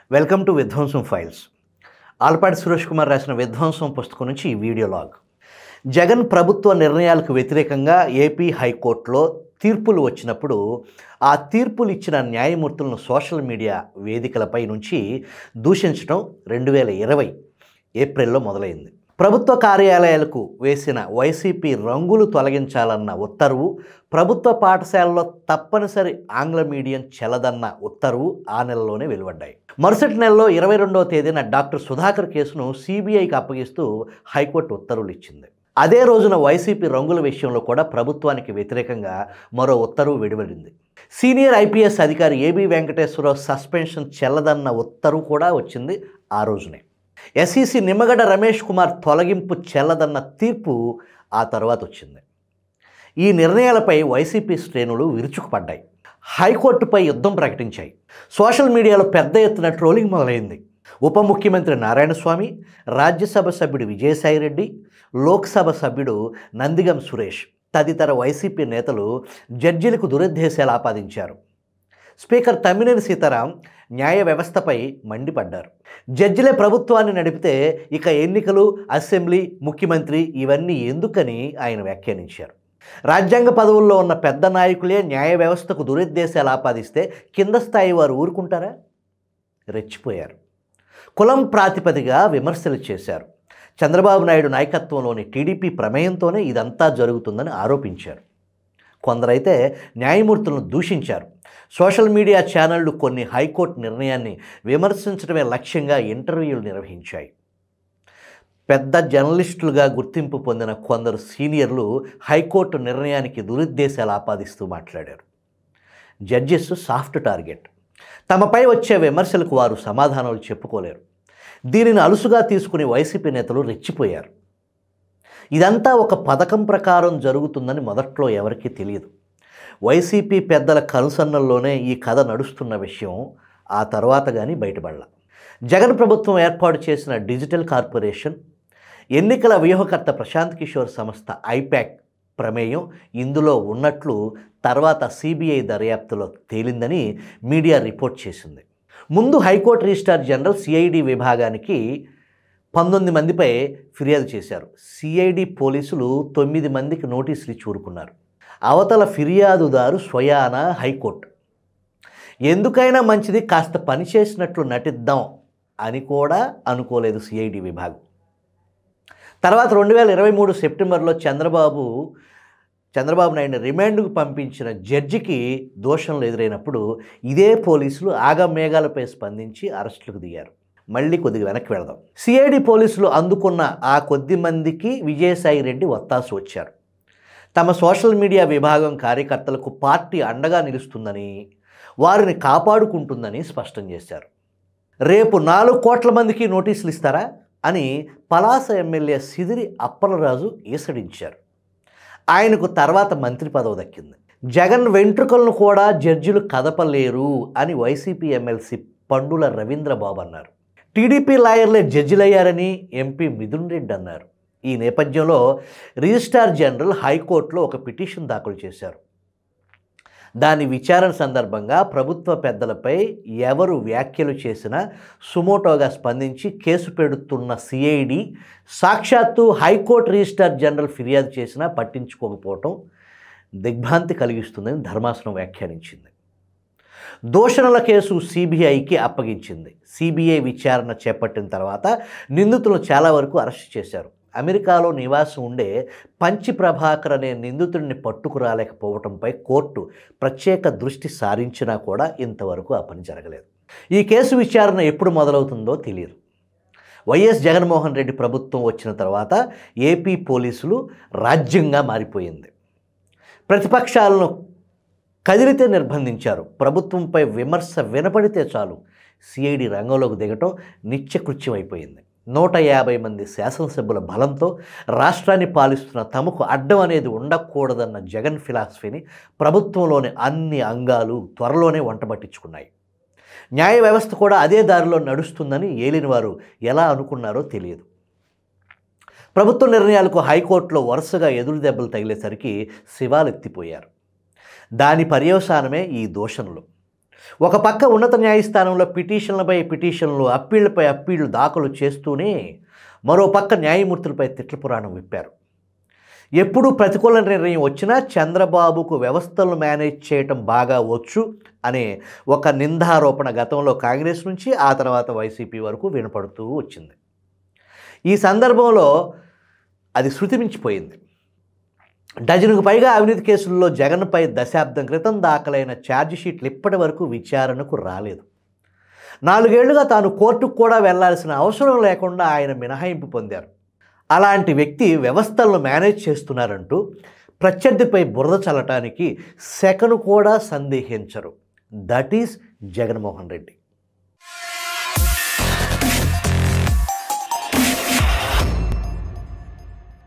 Welcome to Vidhwamsam files. Alapati Suresh Kumar రాసిన విధ్వంసం పుస్తకం నుంచి ఈ వీడియో లాగ్. జగన్ ప్రభుత్వ నిర్ణయాలకు వ్యతిరేకంగా ఏపీ హైకోర్టులో తీర్పులు వచ్చినప్పుడు ఆ తీర్పులు ఇచ్చిన న్యాయమూర్తులను సోషల్ మీడియా వేదికలపై నుంచి దూషించడం 2020 ఏప్రిల్లో మొదలైంది. ప్రభుత్వ కార్యాలయాలకు వేసిన వైసీపీ రంగులు తొలగించాలన్న ఉత్తర్వు, ప్రభుత్వ పాఠశాలలో తప్పనిసరి ఆంగ్ల మీడియం చెల్లదన్న ఉత్తర్వు ఆ నెలలోనే వెలువడ్డాయి. మరుసటి నెలలో 22వ తేదీన డాక్టర్ సుధాకర్ కేసును సిబిఐకి అప్పగిస్తూ హైకోర్టు ఉత్తర్వులు ఇచ్చింది. అదే రోజున వైసీపీ రంగుల విషయంలో కూడా ప్రభుత్వానికి వ్యతిరేకంగా మరో ఉత్తర్వు వెలువడింది. సీనియర్ ఐపీఎస్ అధికారి ఏబి వెంకటేశ్వరరావు సస్పెన్షన్ చెల్లదన్న ఉత్తర్వు కూడా వచ్చింది ఆ రోజునే. ఎస్ఈసి నిమ్మగడ్డ రమేష్ కుమార్ తొలగింపు చెల్లదన్న తీర్పు ఆ తర్వాత వచ్చింది. ఈ నిర్ణయాలపై వైసీపీ శ్రేణులు విరుచుకుపడ్డాయి. హైకోర్టుపై యుద్ధం ప్రకటించాయి. సోషల్ మీడియాలో పెద్ద ఎత్తున ట్రోలింగ్ మొదలైంది. ఉప ముఖ్యమంత్రి నారాయణస్వామి, రాజ్యసభ సభ్యుడు విజయసాయిరెడ్డి, లోక్సభ సభ్యుడు నందిగం సురేష్ తదితర వైసీపీ నేతలు జడ్జీలకు దురుద్దేశాలు ఆపాదించారు. స్పీకర్ తమ్మినేని సీతారాం న్యాయ వ్యవస్థపై మండిపడ్డారు. జడ్జిలే ప్రభుత్వాన్ని నడిపితే ఇక ఎన్నికలు, అసెంబ్లీ, ముఖ్యమంత్రి ఇవన్నీ ఎందుకని ఆయన వ్యాఖ్యానించారు. రాజ్యాంగ పదవుల్లో ఉన్న పెద్ద నాయకులే న్యాయ వ్యవస్థకు దురుద్దేశాలు ఆపాదిస్తే కింద స్థాయి వారు ఊరుకుంటారా? రెచ్చిపోయారు. కులం ప్రాతిపదికగా విమర్శలు చేశారు. చంద్రబాబు నాయుడు నాయకత్వంలోని టీడీపీ ప్రమేయంతోనే ఇదంతా జరుగుతుందని ఆరోపించారు. కొందరైతే న్యాయమూర్తులను దూషించారు. సోషల్ మీడియా ఛానళ్లు కొన్ని హైకోర్టు నిర్ణయాన్ని విమర్శించడమే లక్ష్యంగా ఇంటర్వ్యూలు నిర్వహించాయి. పెద్ద జర్నలిస్టులుగా గుర్తింపు పొందిన కొందరు సీనియర్లు హైకోర్టు నిర్ణయానికి దురుద్దేశాలు ఆపాదిస్తూ మాట్లాడారు. Judges soft target. తమపై వచ్చే విమర్శలకు వారు సమాధానాలు చెప్పుకోలేరు. దీనిని అలుసుగా తీసుకుని వైసీపీ నేతలు రెచ్చిపోయారు. ఇదంతా ఒక పథకం ప్రకారం జరుగుతుందని మొదట్లో ఎవరికీ తెలియదు. వైసీపీ పెద్దల కనుసన్నల్లోనే ఈ కథ నడుస్తున్న విషయం ఆ తర్వాత కానీ బయటపడలా. జగన్ ప్రభుత్వం ఏర్పాటు చేసిన డిజిటల్ కార్పొరేషన్, ఎన్నికల వ్యూహకర్త ప్రశాంత్ కిషోర్ సంస్థ ఐపాక్ ప్రమేయం ఇందులో ఉన్నట్లు తర్వాత సిబిఐ దర్యాప్తులో తేలిందని మీడియా రిపోర్ట్ చేసింది. ముందు హైకోర్టు రిజిస్ట్రార్ జనరల్ సిఐడి విభాగానికి 19 మందిపై ఫిర్యాదు చేశారు. సిఐడి పోలీసులు 9 మందికి నోటీసులు ఇచ్చి ఊరుకున్నారు. అవతల ఫిర్యాదుదారు స్వయాన హైకోర్టు. ఎందుకైనా మంచిది కాస్త పనిచేసినట్లు నటిద్దాం అని కూడా అనుకోలేదు సిఐడి విభాగం. తర్వాత 2023 సెప్టెంబర్లో చంద్రబాబు నాయుడిని రిమాండ్కు పంపించిన జడ్జికి దోషంలు ఎదురైనప్పుడు ఇదే పోలీసులు ఆగమేఘాలపై స్పందించి అరెస్టులకు దిగారు. మళ్ళీ కొద్దిగా వెనక్కి వెళదాం. సిఐడి పోలీసులు అందుకున్న ఆ కొద్ది మందికి విజయసాయిరెడ్డి వత్తాసు వచ్చారు. తమ సోషల్ మీడియా విభాగం కార్యకర్తలకు పార్టీ అండగా నిలుస్తుందని, వారిని కాపాడుకుంటుందని స్పష్టం చేశారు. రేపు 4 కోట్ల మందికి నోటీసులు ఇస్తారా అని పలాస ఎమ్మెల్యే సిదిరి అప్పలరాజు ఈసడించారు. ఆయనకు తర్వాత మంత్రి పదవి దక్కింది. జగన్ వెంట్రుకలను కూడా జడ్జిలు కదపలేరు అని వైసీపీ ఎమ్మెల్సీ పండుల రవీంద్రబాబు అన్నారు. టీడీపీ లాయర్లే జడ్జిలయ్యారని ఎంపీ మిథున్ రెడ్డి అన్నారు. ఈ నేపథ్యంలో రిజిస్ట్రార్ జనరల్ హైకోర్టులో ఒక పిటిషన్ దాఖలు చేశారు. దాని విచారణ సందర్భంగా ప్రభుత్వ పెద్దలపై ఎవరు వ్యాఖ్యలు చేసినా సుమోటోగా స్పందించి కేసు పెడుతున్న సిఐడి సాక్షాత్తు హైకోర్టు రిజిస్ట్రార్ జనరల్ ఫిర్యాదు చేసినా పట్టించుకోకపోవటం దిగ్భ్రాంతి కలిగిస్తుందని ధర్మాసనం వ్యాఖ్యానించింది. దూషణల కేసు సిబిఐకి అప్పగించింది. సిబిఐ విచారణ చేపట్టిన తర్వాత నిందితులను చాలా వరకు అరెస్ట్ చేశారు. అమెరికాలో నివాసం ఉండే పంచి ప్రభాకర్ అనే నిందితుడిని పట్టుకురాలేకపోవడంపై కోర్టు ప్రత్యేక దృష్టి సారించినా కూడా ఇంతవరకు ఆ పని జరగలేదు. ఈ కేసు విచారణ ఎప్పుడు మొదలవుతుందో తెలియదు. వైఎస్ జగన్మోహన్ రెడ్డి ప్రభుత్వం వచ్చిన తర్వాత ఏపీ పోలీసులు రాజ్యంగా మారిపోయింది. ప్రతిపక్షాలను కదిలితే నిర్బంధించారు. ప్రభుత్వంపై విమర్శ వినపడితే చాలు సిఐడి రంగంలోకి దిగటం నిత్యకృత్యం అయిపోయింది. 150 మంది శాసనసభ్యుల బలంతో రాష్ట్రాన్ని పాలిస్తున్న తమకు అడ్డం అనేది ఉండకూడదన్న జగన్ ఫిలాసఫీని ప్రభుత్వంలోని అన్ని అంగాలు త్వరలోనే వంటబట్టించుకున్నాయి. న్యాయ వ్యవస్థ కూడా అదే దారిలో నడుస్తుందని ఏలినవారు ఎలా అనుకున్నారో తెలియదు. ప్రభుత్వ నిర్ణయాలకు హైకోర్టులో వరుసగా ఎదురు దెబ్బలు తగిలేసరికి శివాలెత్తిపోయారు. దాని పర్యవసానమే ఈ దూషణలు. ఒక పక్క ఉన్నత న్యాయస్థానంలో పిటిషన్లపై పిటిషన్లు, అప్పీళ్లపై అప్పీళ్లు దాఖలు చేస్తూనే మరో పక్క న్యాయమూర్తులపై తిట్ల పురాణం విప్పారు. ఎప్పుడు ప్రతికూల నిర్ణయం వచ్చినా చంద్రబాబుకు వ్యవస్థలను మేనేజ్ చేయటం బాగా వచ్చు అనే ఒక నిందారోపణ గతంలో కాంగ్రెస్ నుంచి ఆ తర్వాత వైసీపీ వరకు వినపడుతూ వచ్చింది. ఈ సందర్భంలో అది శృతిమించిపోయింది. డజనుకు పైగా అవినీతి కేసుల్లో జగన్పై దశాబ్దం క్రితం దాఖలైన ఛార్జిషీట్లు ఇప్పటి వరకు విచారణకు రాలేదు. 4 ఏళ్లుగా తాను కోర్టుకు కూడా వెళ్లాల్సిన అవసరం లేకుండా ఆయన మినహాయింపు పొందారు. అలాంటి వ్యక్తి వ్యవస్థలను మేనేజ్ చేస్తున్నారంటూ ప్రత్యర్థిపై బురద చల్లటానికి సెకను కూడా సందేహించరు. That is Jaganmohan Reddy.